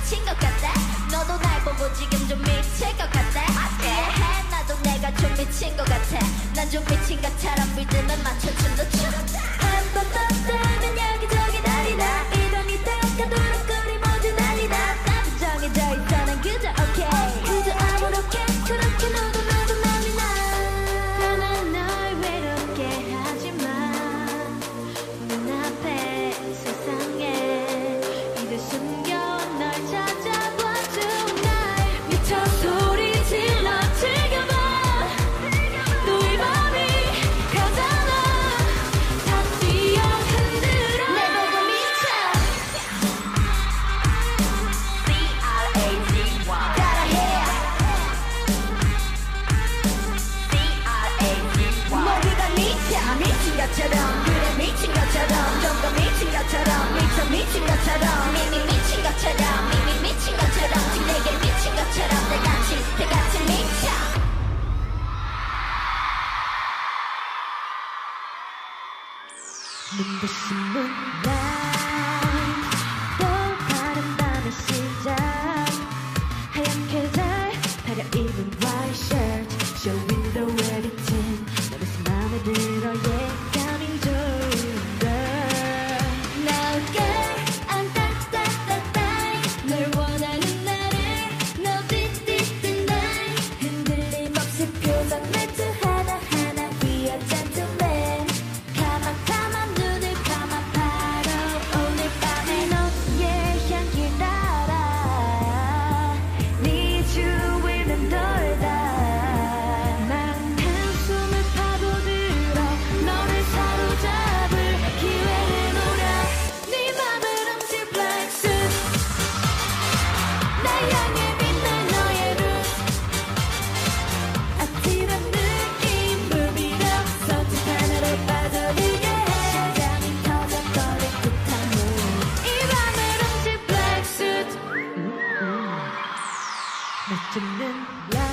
미친 것 같아. 너도 날 보고 지금 좀 미칠 것 같아. 이해해 나도 내가 좀 미친 것 같아. 난 좀 미친 것처럼 리듬에 맞춰 춤도 춰. 한 번 더 뜨면 여기저기 난리나. 이런 이따가도록 거리 모두 난리나. 나도 정해져 있어 난 그저 오케이. 그저 아무렇게 그렇게 너도 난리나. 나는 널 외롭게 하지마. 눈앞에 세상에 이들 숨겨 널 찾아봐줘. 날 미쳐 소리 질러 즐겨봐. 또 이 밤이 가잖아. 다 뛰어 흔들어. 내 보고 미쳐. C-R-A-Z-Y 따라해. C-R-A-Z-Y 머리가 미쳐. 미친 것처럼 그래 미친 것처럼 좀 더 미친 것처럼 미쳐 미친 것처럼 미미 미친 것처럼 미미 미친 것처럼 지금 내게 미친 것처럼 내같이 미쳐. 눈부신 moonlight 또 다른 밤의 시작. 하얗게 잘 가려입은 white shirt showing the red tin. 너의 맘에 들어 예감이 좋은 girl. Now girl I'm 따따따따 널 원하는 나를 No this tonight. 흔들림 없이 표정 멘트 하나하나 We are gentlemen. 가만 눈을 감아 바로 오늘 밤에 너의 향기 따라 네 주위를 돌다. 난 한숨을 파고들어 너를 사로잡을 기회를 노려. 네 맘을 훔칠 black suit. 날 향해 빛날 너의 roots. 아찔한 느낌을 밀어 선뜻 하나로 빠져들게 해. 심장이 터져버릴 듯한 mood. 이 밤을 훔칠 black suit. 날 쫓는 light